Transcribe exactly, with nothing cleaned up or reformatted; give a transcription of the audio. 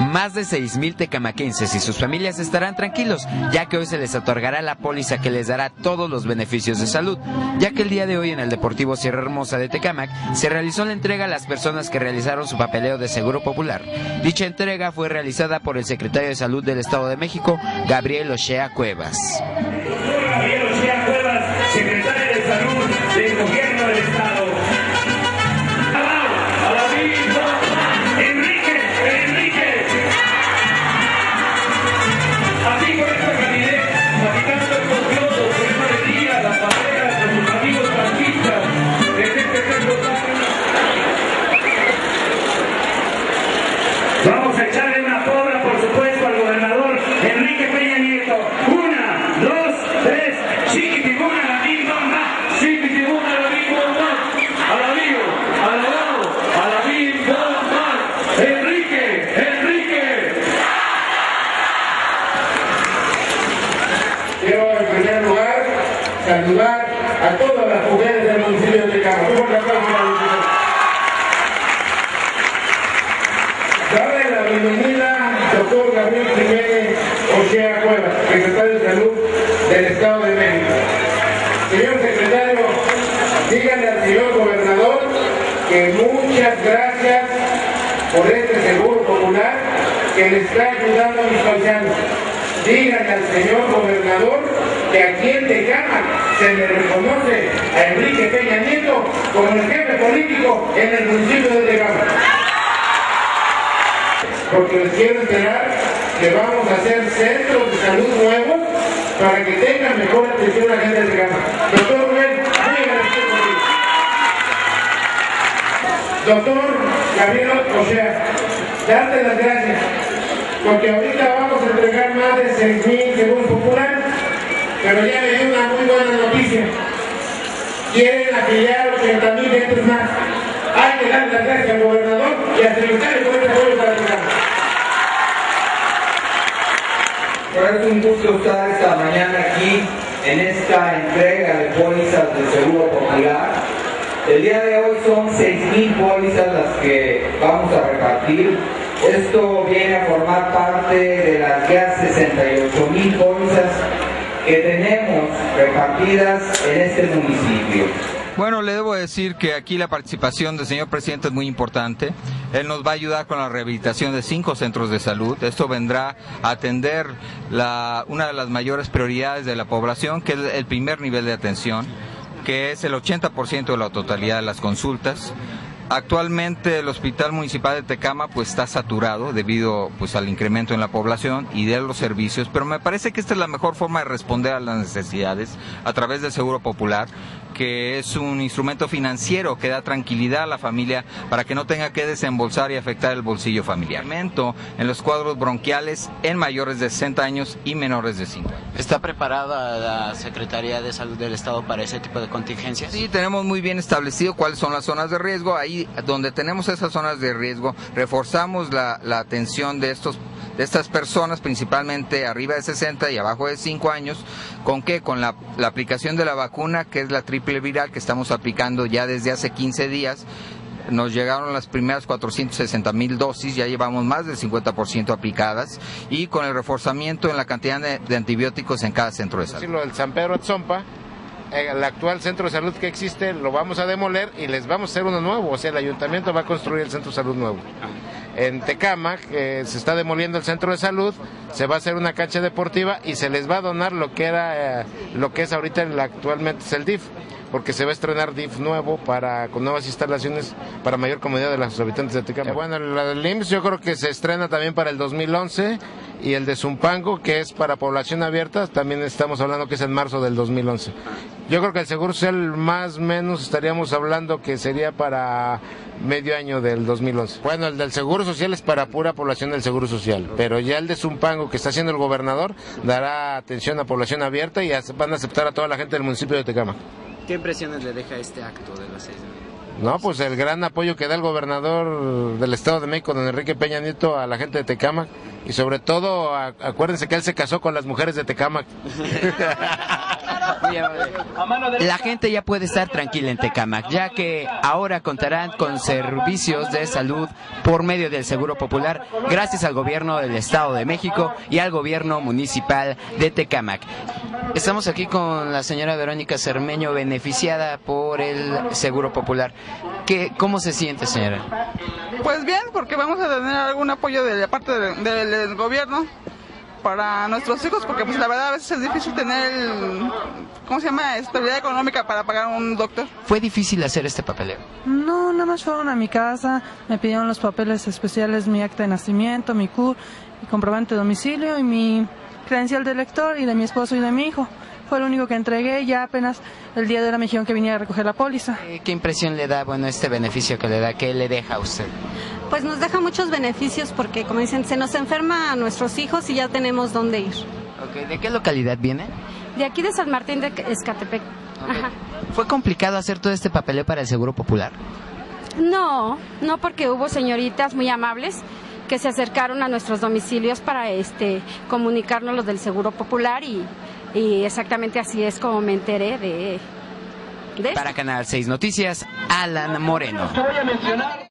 Más de seis mil tecamaquenses y sus familias estarán tranquilos, ya que hoy se les otorgará la póliza que les dará todos los beneficios de salud, ya que el día de hoy en el Deportivo Sierra Hermosa de Tecámac se realizó la entrega a las personas que realizaron su papeleo de Seguro Popular. Dicha entrega fue realizada por el secretario de Salud del Estado de México, Gabriel Ochea Cuevas. Gabriel Ochea Cuevas, secretario de Salud del Gobierno del Estado. Enrique, Enrique. Así con esta calidez, platicando con Dios, con esta alegría, las banderas, con sus amigos franquistas, desde este centro. Vamos a echarle una porra, por supuesto, al gobernador Enrique Peña Nieto. Una, dos, tres, chiquitibuna, la big bomba, chiquitibuna, la big bomba, a la vivo, a la lado, a la big bomba. Enrique, Enrique. Quiero en primer lugar saludar a todas las mujeres del municipio de Tecámac. Darle la bienvenida al doctor Gabriel Jiménez Ochea Cuevas, secretario de Salud del Estado de México. Señor secretario, díganle al señor gobernador que muchas gracias por este Seguro Popular que le está ayudando a mis paisanos. Díganle al señor gobernador que aquí en Tecámac se le reconoce a Enrique Peña Nieto como el jefe político en el municipio de Tecámac. Porque les quiero enterar que vamos a hacer centros de salud nuevos para que tengan mejor atención a la gente de Tecámac. Doctor Rubén, muy agradecido contigo. Doctor Gabriel Ochea, darte las gracias, porque ahorita vamos a entregar más de seis mil seguros populares, pero ya me dio una muy buena noticia. Quieren afiliar ochenta mil gentes más. Hay que darle las gracias al gobernador y al secretario por este apoyo para Tecámac. Es un gusto estar esta mañana aquí en esta entrega de pólizas del Seguro Popular. El día de hoy son seis mil pólizas las que vamos a repartir. Esto viene a formar parte de las ya sesenta y ocho mil pólizas que tenemos repartidas en este municipio. Bueno, le debo decir que aquí la participación del señor presidente es muy importante. Él nos va a ayudar con la rehabilitación de cinco centros de salud. Esto vendrá a atender la, una de las mayores prioridades de la población, que es el primer nivel de atención, que es el ochenta por ciento de la totalidad de las consultas. Actualmente el Hospital Municipal de Tecámac pues está saturado debido pues al incremento en la población y de los servicios, pero me parece que esta es la mejor forma de responder a las necesidades a través del Seguro Popular, que es un instrumento financiero que da tranquilidad a la familia para que no tenga que desembolsar y afectar el bolsillo familiar. En los cuadros bronquiales en mayores de sesenta años y menores de cinco años. ¿Está preparada la Secretaría de Salud del Estado para ese tipo de contingencias? Sí, tenemos muy bien establecido cuáles son las zonas de riesgo. Ahí donde tenemos esas zonas de riesgo, reforzamos la, la atención de estos de estas personas, principalmente arriba de sesenta y abajo de cinco años. ¿Con qué? Con la, la aplicación de la vacuna, que es la triple viral, que estamos aplicando ya desde hace quince días. Nos llegaron las primeras cuatrocientas sesenta mil dosis, ya llevamos más del cincuenta por ciento aplicadas, y con el reforzamiento en la cantidad de, de antibióticos en cada centro de salud. Lo del San Pedro Atzompa, el actual centro de salud que existe lo vamos a demoler y les vamos a hacer uno nuevo, o sea, el ayuntamiento va a construir el centro de salud nuevo. En Tecámac eh, se está demoliendo el centro de salud, se va a hacer una cancha deportiva y se les va a donar lo que era eh, lo que es ahorita el, actualmente es el D I F, porque se va a estrenar D I F nuevo para con nuevas instalaciones para mayor comodidad de los habitantes de Tecámac. Eh, bueno, la del I M S S yo creo que se estrena también para el dos mil once, y el de Zumpango, que es para población abierta, también estamos hablando que es en marzo del dos mil once. Yo creo que el Seguro Social más o menos estaríamos hablando que sería para medio año del dos mil once. Bueno, el del Seguro Social es para pura población del Seguro Social, pero ya el de Zumpango que está haciendo el gobernador dará atención a población abierta y van a aceptar a toda la gente del municipio de Tecámac. ¿Qué impresiones le deja este acto de las seis de mayo? No, pues el gran apoyo que da el gobernador del Estado de México, don Enrique Peña Nieto, a la gente de Tecámac, y sobre todo, a, acuérdense que él se casó con las mujeres de Tecámac. La gente ya puede estar tranquila en Tecámac, ya que ahora contarán con servicios de salud por medio del Seguro Popular, gracias al gobierno del Estado de México y al gobierno municipal de Tecámac. Estamos aquí con la señora Verónica Cermeño, beneficiada por el Seguro Popular. ¿Qué, ¿Cómo se siente, señora? Pues bien, porque vamos a tener algún apoyo de la parte de, de, del gobierno para nuestros hijos, porque pues la verdad a veces es difícil tener, el, ¿cómo se llama?, estabilidad económica para pagar un doctor. ¿Fue difícil hacer este papeleo? No, nada más fueron a mi casa, me pidieron los papeles especiales, mi acta de nacimiento, mi C U R, mi comprobante de domicilio y mi credencial de lector y de mi esposo y de mi hijo. Fue lo único que entregué, ya apenas el día de hoy me dijeron que viniera a recoger la póliza. ¿Qué impresión le da, bueno, este beneficio que le da? ¿Qué le deja a usted? Pues nos deja muchos beneficios porque, como dicen, se nos enferma a nuestros hijos y ya tenemos dónde ir. Okay. ¿De qué localidad viene? De aquí de San Martín de Escatepec. Okay. Ajá. ¿Fue complicado hacer todo este papeleo para el Seguro Popular? No, no, porque hubo señoritas muy amables que se acercaron a nuestros domicilios para este comunicarnos los del Seguro Popular y, y exactamente así es como me enteré de, de Para Canal seis Noticias, Alan Moreno.